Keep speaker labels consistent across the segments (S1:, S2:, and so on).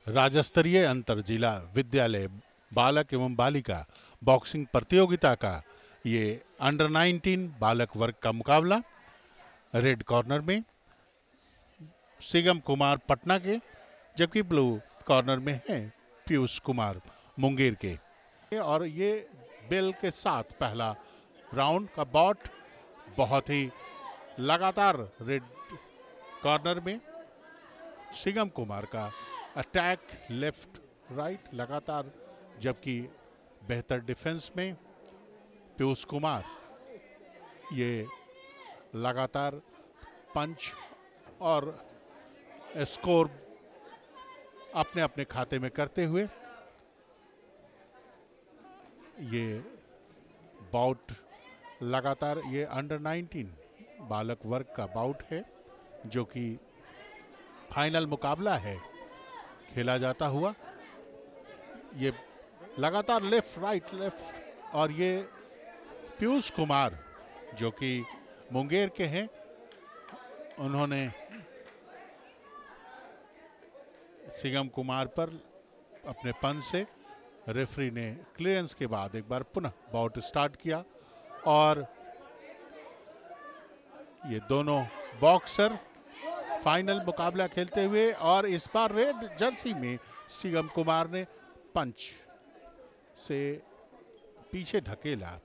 S1: राज्य अंतर जिला विद्यालय बालक एवं बालिका बॉक्सिंग प्रतियोगिता का ये अंडर 19 बालक वर्ग का मुकाबला। रेड कॉर्नर में सिगम कुमार पटना के, जबकि ब्लू कॉर्नर में है पीयूष कुमार मुंगेर के। और ये बेल के साथ पहला राउंड का बॉट बहुत ही लगातार रेड कॉर्नर में सिगम कुमार का अटैक लेफ्ट राइट लगातार, जबकि बेहतर डिफेंस में पीयूष कुमार ये लगातार पंच और स्कोर अपने अपने खाते में करते हुए ये बाउट लगातार, ये अंडर 19 बालक वर्ग का बाउट है जो कि फाइनल मुकाबला है खेला जाता हुआ। ये लगातार लेफ्ट राइट लेफ्ट, और ये पीयूष कुमार जो कि मुंगेर के हैं, उन्होंने सिगम कुमार पर अपने पंच से, रेफरी ने क्लियरेंस के बाद एक बार पुनः बाउट स्टार्ट किया। और ये दोनों बॉक्सर फाइनल मुकाबला खेलते हुए, और इस बार रेड जर्सी में सिगम कुमार ने पंच से पीछे ढकेला।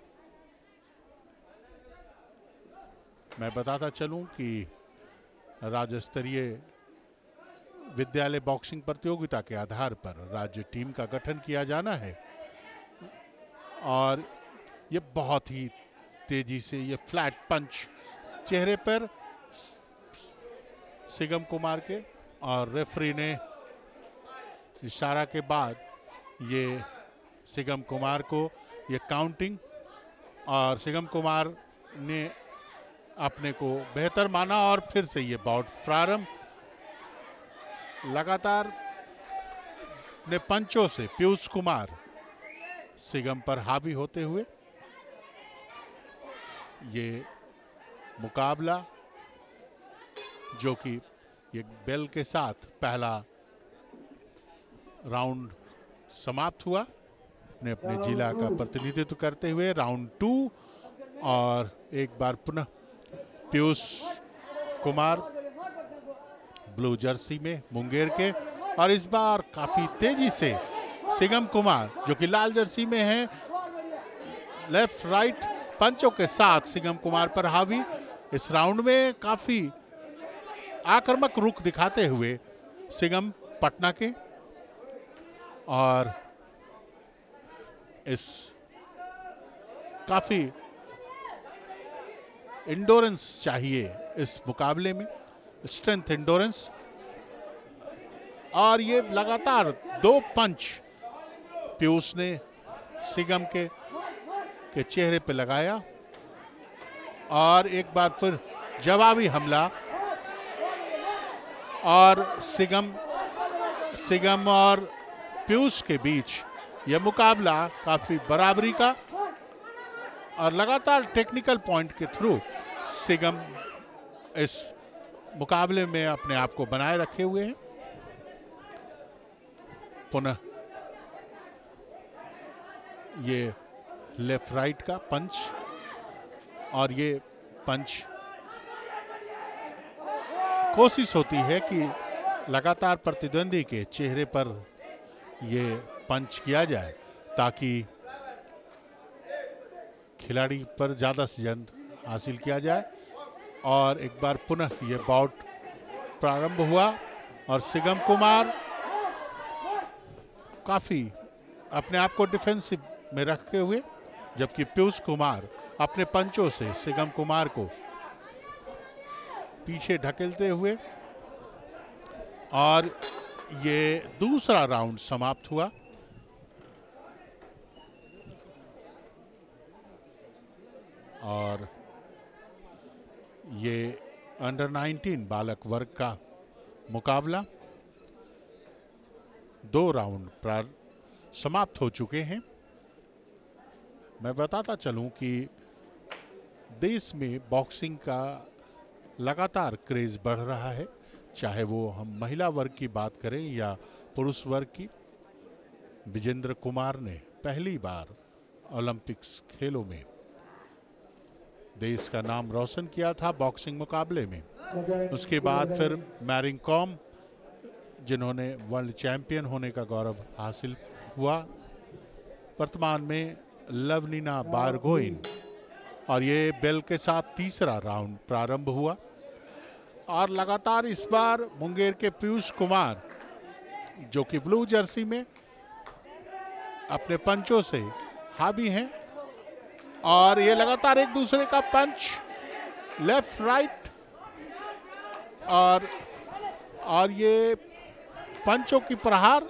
S1: मैं बताता चलूं कि राज्य स्तरीय विद्यालय बॉक्सिंग प्रतियोगिता के आधार पर राज्य टीम का गठन किया जाना है, और ये बहुत ही तेजी से ये फ्लैट पंच चेहरे पर सिगम कुमार के, और रेफरी ने इशारा के बाद ये सिगम कुमार को ये काउंटिंग, और सिगम कुमार ने अपने को बेहतर माना और फिर से ये बाउट प्रारंभ। लगातार ने पंचों से पीयूष कुमार सिगम पर हावी होते हुए ये मुकाबला, जो कि ये बेल के साथ पहला राउंड समाप्त हुआ, अपने अपने जिला का प्रतिनिधित्व करते हुए राउंड 2। और एक बार पुनः पीयूष कुमार ब्लू जर्सी में मुंगेर के, और इस बार काफी तेजी से सिगम कुमार जो कि लाल जर्सी में है, लेफ्ट राइट पंचों के साथ सिगम कुमार पर हावी। इस राउंड में काफी आक्रामक रुख दिखाते हुए सिगम पटना के, और इस काफी इंडोरेंस चाहिए इस मुकाबले में, स्ट्रेंथ इंडोरेंस। और ये लगातार दो पंच पीयूष ने सिगम के चेहरे पे लगाया, और एक बार फिर जवाबी हमला, और सिगम और पीयूष के बीच यह मुकाबला काफी बराबरी का, और लगातार टेक्निकल पॉइंट के थ्रू सिगम इस मुकाबले में अपने आप को बनाए रखे हुए हैं। पुनः ये लेफ्ट राइट का पंच, और ये पंच कोशिश होती है कि लगातार प्रतिद्वंदी के चेहरे पर ये पंच किया जाए ताकि खिलाड़ी पर ज्यादा से ज्यादा हासिल किया जाए। और एक बार पुनः ये बाउट प्रारंभ हुआ, और सिगम कुमार काफी अपने आप को डिफेंसिव में रखे हुए, जबकि पीयूष कुमार अपने पंचों से सिगम कुमार को पीछे ढकेलते हुए, और ये दूसरा राउंड समाप्त हुआ। और ये अंडर 19 बालक वर्ग का मुकाबला 2 राउंड समाप्त हो चुके हैं। मैं बताता चलूं कि देश में बॉक्सिंग का लगातार क्रेज बढ़ रहा है, चाहे वो हम महिला वर्ग की बात करें या पुरुष वर्ग की विजेंद्र कुमार ने पहली बार ओलंपिक्स खेलों में देश का नाम रोशन किया था बॉक्सिंग मुकाबले में। उसके बाद फिर मैरी कॉम, जिन्होंने वर्ल्ड चैंपियन होने का गौरव हासिल हुआ। वर्तमान में लवलीना बारगोइन, और ये बेल के साथ तीसरा राउंड प्रारंभ हुआ। और लगातार इस बार मुंगेर के पीयूष कुमार, जो कि ब्लू जर्सी में अपने पंचों से हावी हैं, और ये लगातार एक दूसरे का पंच, लेफ्ट राइट, और ये पंचों की प्रहार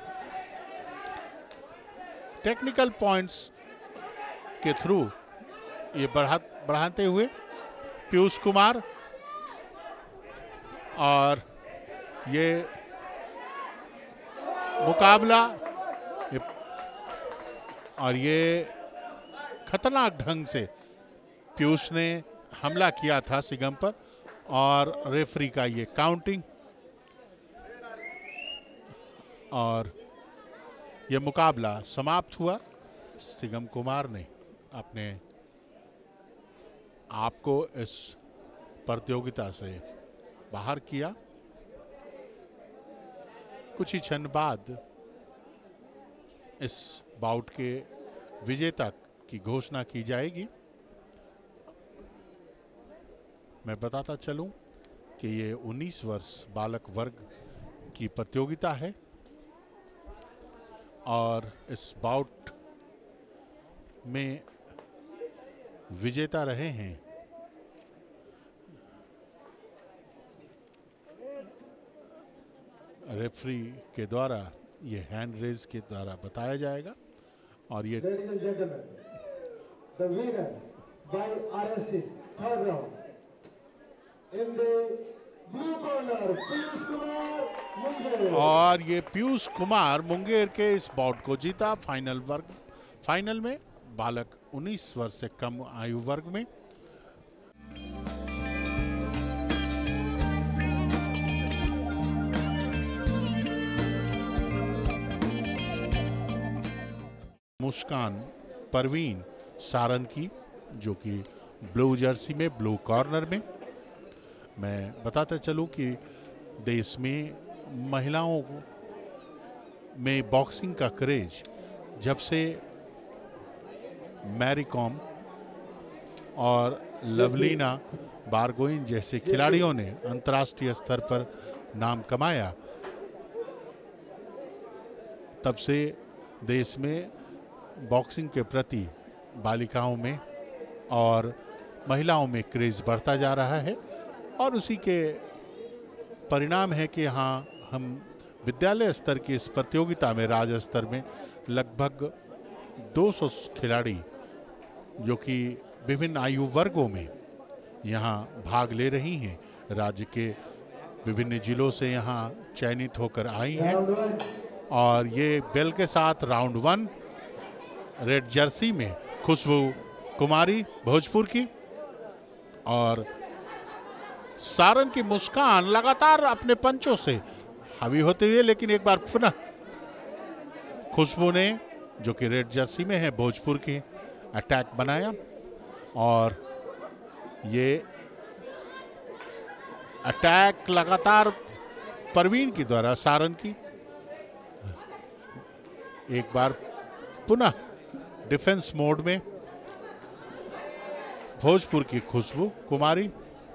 S1: टेक्निकल पॉइंट्स के थ्रू ये बढ़ाते हुए पीयूष कुमार, और ये मुकाबला और ये खतरनाक ढंग से पीयूष ने हमला किया था सिगम पर, और रेफरी का ये काउंटिंग, और ये मुकाबला समाप्त हुआ। सिगम कुमार ने अपने आपको इस प्रतियोगिता से बाहर किया। कुछ ही क्षण बाद इस बाउट के विजेता की घोषणा की जाएगी। मैं बताता चलूं कि ये 19 वर्ष बालक वर्ग की प्रतियोगिता है, और इस बाउट में विजेता रहे हैं रेफरी के द्वारा, ये हैंड रेज के द्वारा बताया जाएगा। और ये और ये पीयूष कुमार मुंगेर के इस बाउट को जीता फाइनल में बालक 19 वर्ष से कम आयु वर्ग में। मुस्कान परवीन सारन की, जो कि ब्लू जर्सी में ब्लू कॉर्नर में। मैं बताता चलूं कि देश में महिलाओं में बॉक्सिंग का क्रेज जब से मैरी कॉम और लवलीना बारगोइन जैसे खिलाड़ियों ने अंतर्राष्ट्रीय स्तर पर नाम कमाया, तब से देश में बॉक्सिंग के प्रति बालिकाओं में और महिलाओं में क्रेज बढ़ता जा रहा है। और उसी के परिणाम है कि यहाँ हम विद्यालय स्तर की इस प्रतियोगिता में राज्य स्तर में लगभग 200 खिलाड़ी, जो कि विभिन्न आयु वर्गों में यहाँ भाग ले रही हैं, राज्य के विभिन्न जिलों से यहाँ चयनित होकर आई हैं। और ये बेल के साथ राउंड 1 रेड जर्सी में खुशबू कुमारी भोजपुर की, और सारन की मुस्कान लगातार अपने पंचों से हावी होते हुए, लेकिन एक बार पुनः खुशबू ने, जो कि रेड जर्सी में है भोजपुर की, अटैक बनाया। और ये अटैक लगातार परवीन की द्वारा सारन की, एक बार पुनः डिफेंस मोड में भोजपुर की खुशबू कुमारी,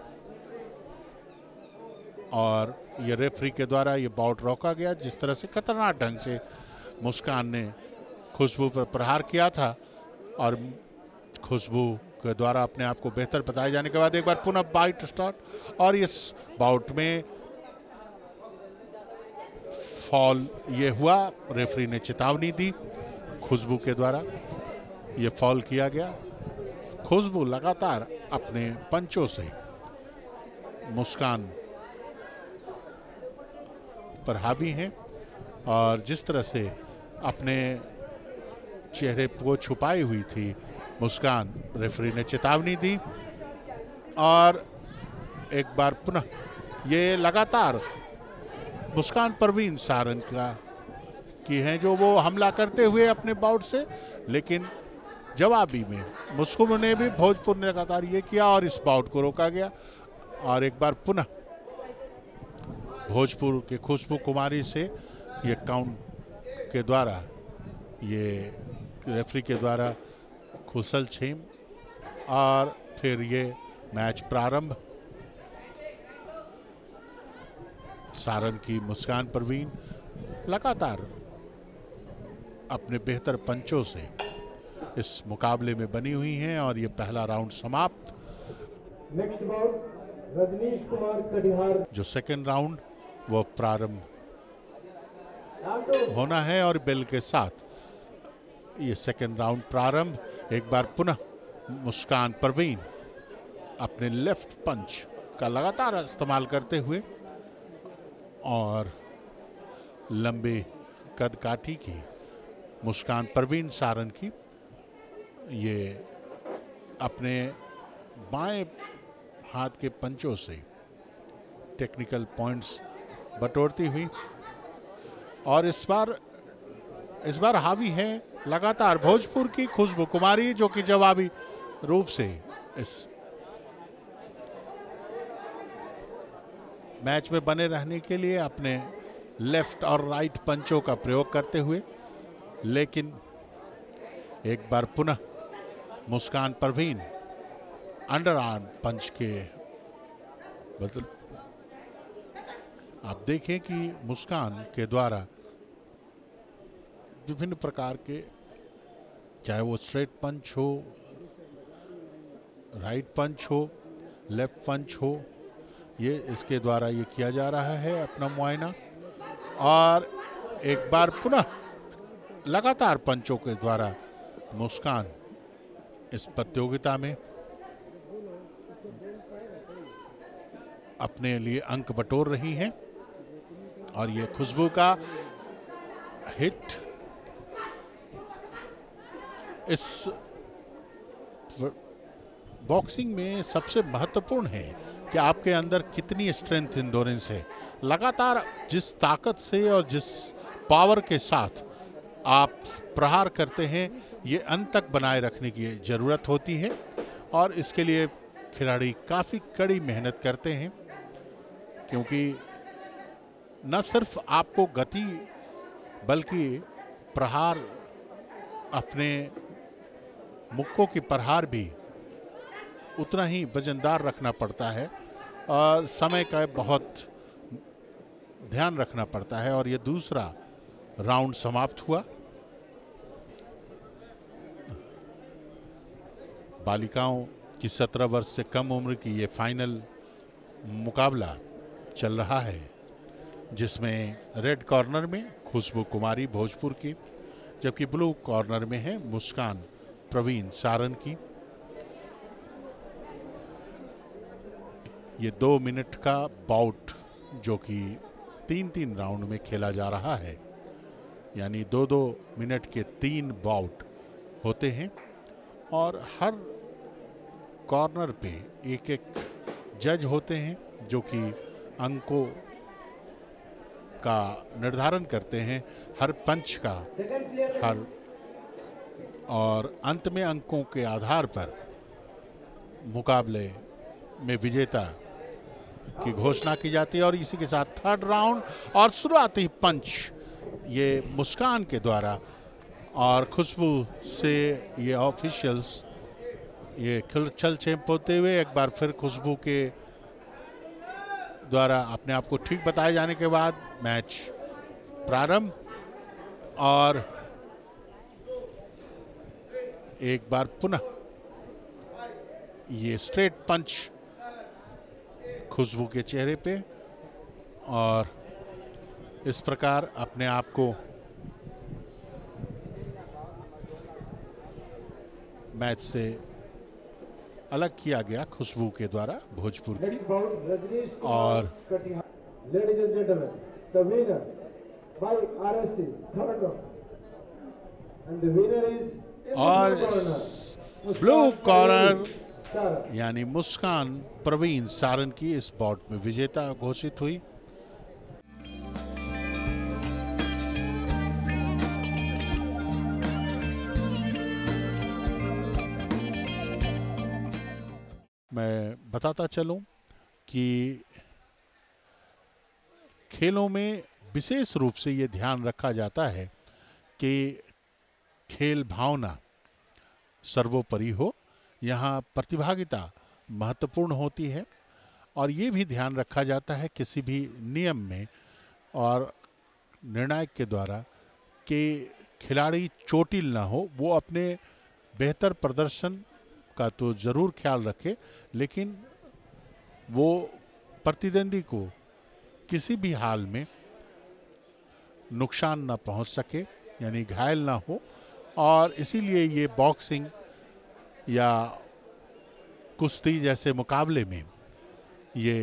S1: और ये रेफरी के द्वारा ये बाउट रोका गया। जिस तरह से खतरनाक ढंग से मुस्कान ने खुशबू पर प्रहार किया था, और खुशबू के द्वारा अपने आप को बेहतर बताए जाने के बाद एक बार पुनः बाइट स्टार्ट, और इस बाउट में फॉल ये हुआ, रेफरी ने चेतावनी दी, खुशबू के द्वारा ये फॉल किया गया। खुशबू लगातार अपने पंचों से मुस्कान पर हावी हैं, और जिस तरह से अपने चेहरे को छुपाई हुई थी मुस्कान, रेफरी ने चेतावनी दी। और एक बार पुनः ये लगातार मुस्कान परवीन सारन का की हैं जो वो हमला करते हुए अपने बाउट से, लेकिन जवाबी में मुस्कुम ने भी भोजपुर ने लगातार ये किया और इस बाउट को रोका गया। और एक बार पुनः भोजपुर के खुशबू कुमारी से ये काउंट के द्वारा, ये रेफरी के द्वारा कुशल छेम, और फिर ये मैच प्रारंभ। सारण की मुस्कान परवीन लगातार अपने बेहतर पंचों से इस मुकाबले में बनी हुई हैं और ये पहला राउंड समाप्त।
S2: Next ball Rajnish Kumar Katihar.
S1: जो सेकंड राउंड वो प्रारंभ होना है और बेल के साथ ये सेकंड राउंड प्रारंभ। एक बार पुनः मुस्कान परवीन अपने लेफ्ट पंच का लगातार इस्तेमाल करते हुए और लंबे कद काठी की मुस्कान परवीन सारण की ये अपने बाएं हाथ के पंचों से टेक्निकल पॉइंट्स बटोरती हुई, और इस बार हावी है लगातार भोजपुर की खुशबू कुमारी, जो कि जवाबी रूप से इस मैच में बने रहने के लिए अपने लेफ्ट और राइट पंचों का प्रयोग करते हुए, लेकिन एक बार पुनः Muskan Parveen under arm punch के बदल आप देखें कि मुस्कान के द्वारा विभिन्न प्रकार के, चाहे वो स्ट्रेट पंच हो, राइट पंच हो, लेफ्ट पंच हो, ये इसके द्वारा ये किया जा रहा है अपना मुआयना। और एक बार पुनः लगातार पंचों के द्वारा मुस्कान इस प्रतियोगिता में अपने लिए अंक बटोर रही हैं। और ये खुशबू का हिट इस बॉक्सिंग में सबसे महत्वपूर्ण है कि आपके अंदर कितनी स्ट्रेंथ इंडोरेंस है। लगातार जिस ताकत से और जिस पावर के साथ आप प्रहार करते हैं, ये अंत तक बनाए रखने की ज़रूरत होती है और इसके लिए खिलाड़ी काफ़ी कड़ी मेहनत करते हैं, क्योंकि न सिर्फ आपको गति बल्कि प्रहार, अपने मुक्कों की प्रहार भी उतना ही वजनदार रखना पड़ता है और समय का बहुत ध्यान रखना पड़ता है। और ये दूसरा राउंड समाप्त हुआ। बालिकाओं की 17 वर्ष से कम उम्र की ये फाइनल मुकाबला चल रहा है, जिसमें रेड कॉर्नर में खुशबू कुमारी भोजपुर की, जबकि ब्लू कॉर्नर में है मुस्कान प्रवीण सारण की। ये 2 मिनट का बाउट जो कि 3-3 राउंड में खेला जा रहा है, यानी 2-2 मिनट के 3 बाउट होते हैं और हर कॉर्नर पे एक एक जज होते हैं जो कि अंकों का निर्धारण करते हैं, हर पंच का, हर, और अंत में अंकों के आधार पर मुकाबले में विजेता की घोषणा की जाती है। और इसी के साथ थर्ड राउंड और शुरुआती पंच ये मुस्कान के द्वारा और खुशबू से ये ऑफिशियल्स ये छल छेप होते हुए एक बार फिर खुशबू के द्वारा अपने आप को ठीक बताए जाने के बाद मैच प्रारंभ। और एक बार पुनः ये स्ट्रेट पंच खुशबू के चेहरे पे, और इस प्रकार अपने आप को मैच से अलग किया गया खुशबू के द्वारा भोजपुर की। और
S2: ladies and gentleman, the winner by RSC third round and the winner is
S1: और ब्लू कॉर्नर यानी मुस्कान प्रवीण सारण की इस बाउट में विजेता घोषित हुई। मैं बताता चलूं कि खेलों में विशेष रूप से ये ध्यान रखा जाता है कि खेल भावना सर्वोपरि हो, यहाँ प्रतिभागिता महत्वपूर्ण होती है और ये भी ध्यान रखा जाता है किसी भी नियम में और निर्णायक के द्वारा कि खिलाड़ी चोटिल ना हो। वो अपने बेहतर प्रदर्शन का तो ज़रूर ख्याल रखे, लेकिन वो प्रतिद्वंदी को किसी भी हाल में नुकसान ना पहुंच सके, यानी घायल ना हो। और इसीलिए ये बॉक्सिंग या कुश्ती जैसे मुकाबले में ये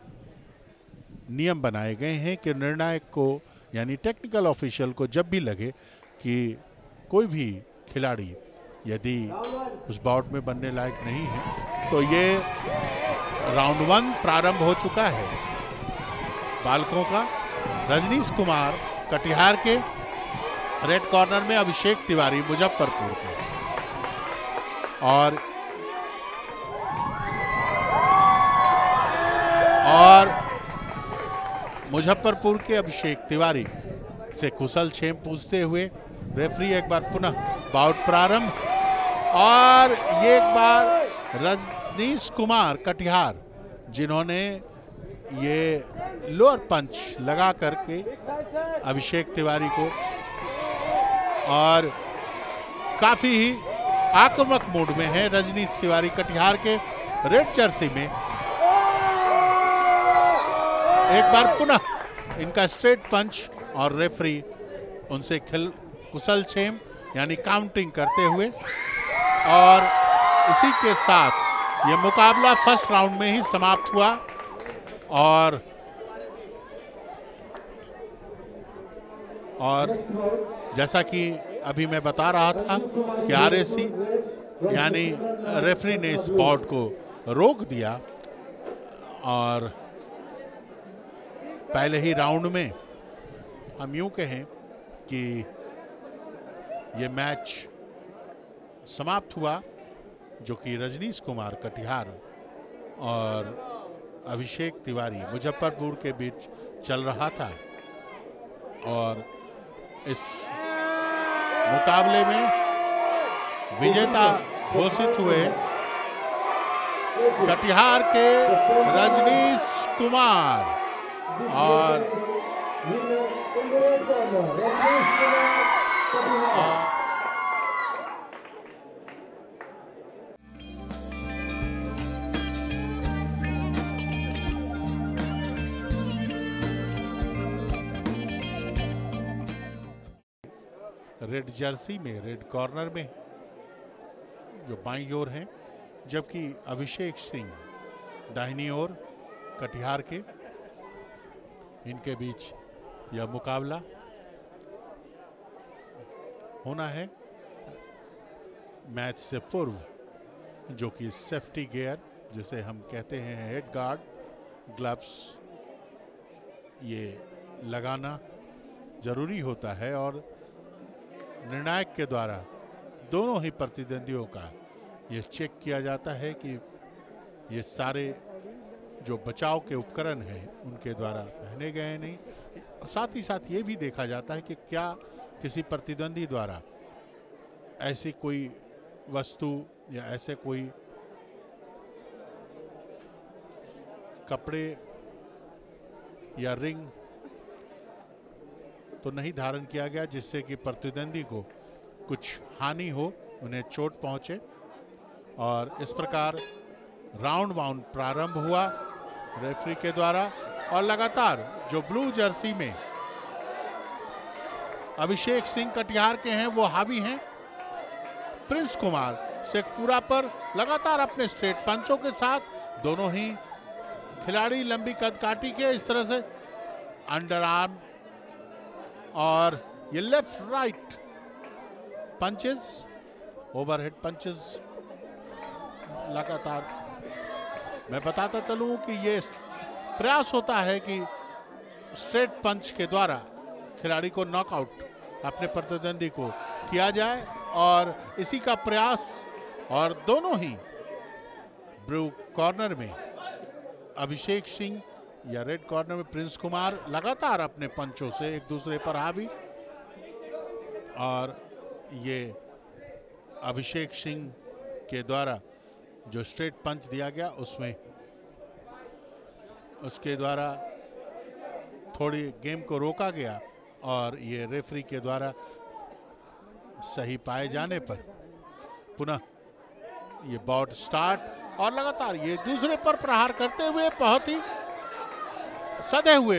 S1: नियम बनाए गए हैं कि निर्णायक को यानी टेक्निकल ऑफिशियल को जब भी लगे कि कोई भी खिलाड़ी यदि उस बाउट में बनने लायक नहीं है तो ये राउंड 1 प्रारंभ हो चुका है बालकों का। रजनीश कुमार कटिहार के, रेड कॉर्नर में अभिषेक तिवारी मुजफ्फरपुर के। और मुजफ्फरपुर के अभिषेक तिवारी से कुशल छेम पूछते हुए रेफरी एक बार पुनः बाउट प्रारंभ। और ये एक बार रजनीश कुमार कटिहार जिन्होंने ये लोअर पंच लगा करके अभिषेक तिवारी को और काफी ही आक्रामक मूड में है रजनीश तिवारी कटिहार के रेड जर्सी में। एक बार पुनः इनका स्ट्रेट पंच और रेफरी उनसे कुशल छेम यानी काउंटिंग करते हुए। और इसी के साथ ये मुकाबला फर्स्ट राउंड में ही समाप्त हुआ। और जैसा कि अभी मैं बता रहा था कि आरएसी यानी रेफरी ने इस बाउट को रोक दिया और पहले ही राउंड में हम यूं कहें कि ये मैच समाप्त हुआ जो कि रजनीश कुमार कटिहार और अभिषेक तिवारी मुजफ्फरपुर के बीच चल रहा था। और इस मुकाबले में विजेता घोषित हुए कटिहार के रजनीश कुमार। और रेड जर्सी में रेड कॉर्नर में जो बाईं ओर हैं, जबकि अभिषेक सिंह दाहिनी ओर कटिहार के। इनके बीच यह मुकाबला होना है। मैच से पूर्व जो कि सेफ्टी गियर जिसे हम कहते हैं हेड गार्ड, ग्लव्स ये लगाना जरूरी होता है। और निर्णायक के द्वारा दोनों ही प्रतिद्वंदियों का ये चेक किया जाता है कि ये सारे जो बचाव के उपकरण हैं उनके द्वारा पहने गए नहीं। साथ ही साथ ये भी देखा जाता है कि क्या किसी प्रतिद्वंदी द्वारा ऐसी कोई वस्तु या ऐसे कोई कपड़े या रिंग तो नहीं धारण किया गया जिससे कि प्रतिद्वंदी को कुछ हानि हो, उन्हें चोट पहुंचे। और इस प्रकार राउंड 1 प्रारंभ हुआ रेफरी के द्वारा। और लगातार जो ब्लू जर्सी में अभिषेक सिंह कटिहार के हैं वो हावी हैं। प्रिंस कुमार शेखपुरा पर लगातार अपने स्ट्रेट पंचों के साथ दोनों ही खिलाड़ी लंबी कदकाठी के इस तरह से अंडर आर्म और ये left right punches, overhead punches लगातार। मैं बताता चलूं कि ये प्रयास होता है कि स्ट्रेट पंच के द्वारा खिलाड़ी को नॉकआउट अपने प्रतिद्वंदी को किया जाए। और इसी का प्रयास और दोनों ही ब्लू कॉर्नर में अभिषेक सिंह या रेड कॉर्नर में प्रिंस कुमार लगातार अपने पंचों से एक दूसरे पर हावी, और ये अभिषेक सिंह के द्वारा जो स्ट्रेट पंच दिया गया उसमें उसके द्वारा थोड़ी गेम को रोका गया, और ये रेफरी के द्वारा सही पाए जाने पर पुनः ये बाउट स्टार्ट, और लगातार ये दूसरे पर प्रहार करते हुए बहुत ही सधे हुए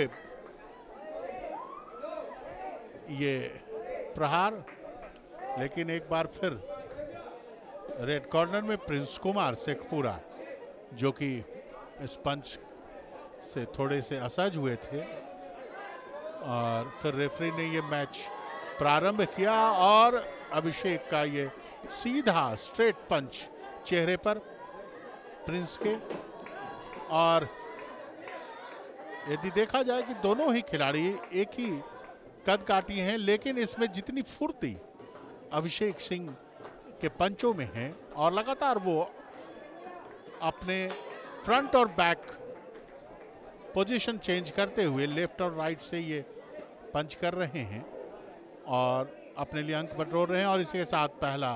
S1: ये प्रहार। लेकिन एक बार फिर रेड कॉर्नर में प्रिंस कुमार शेखपुरा, जो कि इस पंच से थोड़े से असहज हुए थे, और फिर रेफरी ने ये मैच प्रारंभ किया, और अभिषेक का ये सीधा स्ट्रेट पंच चेहरे पर प्रिंस के। और यदि देखा जाए कि दोनों ही खिलाड़ी एक ही कद काटी हैं, लेकिन इसमें जितनी फुर्ती अभिषेक सिंह के पंचों में है, और लगातार वो अपने फ्रंट और बैक पोजीशन चेंज करते हुए लेफ्ट और राइट से ये पंच कर रहे हैं और अपने लिए अंक बटोर रहे हैं। और इसी के साथ पहला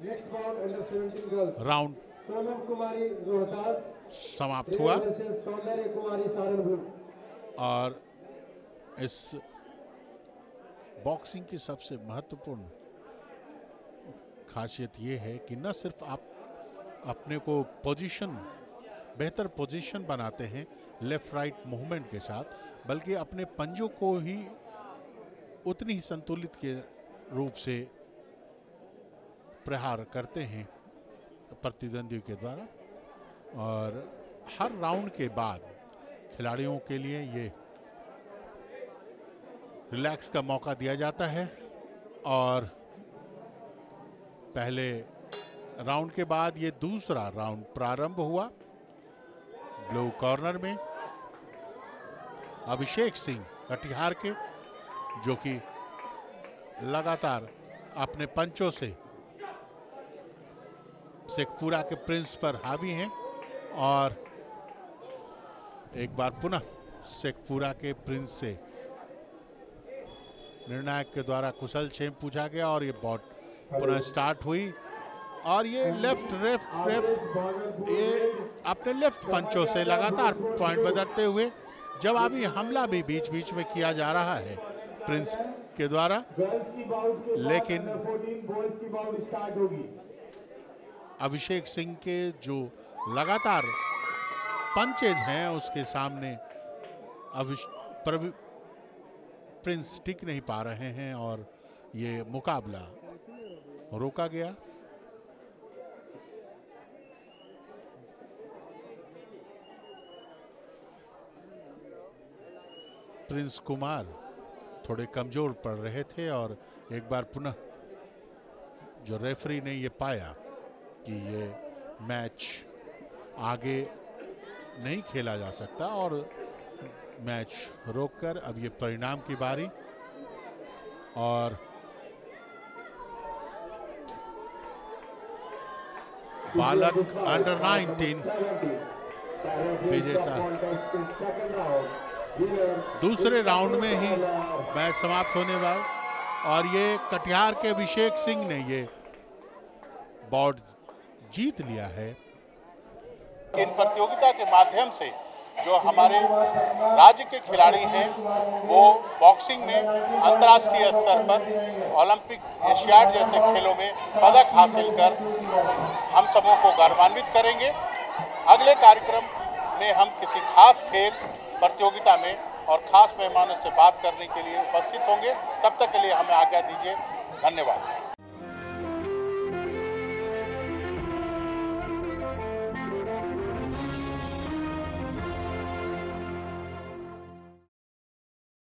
S1: राउंड समाप्त हुआ, और इस बॉक्सिंग की सबसे महत्वपूर्ण खासियत ये है कि न सिर्फ आप अपने को बेहतर पोजीशन बनाते हैं लेफ्ट राइट मूवमेंट के साथ, बल्कि अपने पंजों को ही उतनी ही संतुलित के रूप से प्रहार करते हैं प्रतिद्वंदियों के द्वारा। और हर राउंड के बाद खिलाड़ियों के लिए ये रिलैक्स का मौका दिया जाता है, और पहले राउंड के बाद ये दूसरा राउंड प्रारंभ हुआ। ब्लू कॉर्नर में अभिषेक सिंह कटिहार के, जो कि लगातार अपने पंचों से शेखपुरा के प्रिंस पर हावी हैं, और एक बार पुनः शेखपुरा के प्रिंस से निर्णायक के द्वारा कुशल क्षेम पूछा गया, और ये बॉट पुनः स्टार्ट हुई, और ये लेफ्ट ये अपने लेफ्ट पंचों से लगातार पॉइंट बदलते हुए जवाबी हमला भी बीच बीच में किया जा रहा है प्रिंस के द्वारा। लेकिन अभिषेक सिंह के जो लगातार पंचेज हैं उसके सामने प्रिंस टिक नहीं पा रहे हैं, और ये मुकाबला रोका गया। प्रिंस कुमार थोड़े कमजोर पड़ रहे थे, और एक बार पुनः जो रेफरी ने ये पाया कि ये मैच आगे नहीं खेला जा सकता, और मैच रोककर अब ये परिणाम की बारी, और बालक अंडर 19 विजेता। दूसरे राउंड में ही मैच समाप्त होने वाला, और ये कटिहार के अभिषेक सिंह ने ये बाउट जीत लिया है। इन प्रतियोगिता के माध्यम से जो हमारे राज्य के खिलाड़ी हैं वो बॉक्सिंग में अंतर्राष्ट्रीय स्तर पर ओलंपिक, एशियाड जैसे खेलों में पदक हासिल कर हम सबों को गौरवान्वित करेंगे। अगले कार्यक्रम में हम किसी खास खेल प्रतियोगिता में और खास मेहमानों से बात करने के लिए उपस्थित होंगे। तब तक के लिए हमें आज्ञा दीजिए। धन्यवाद।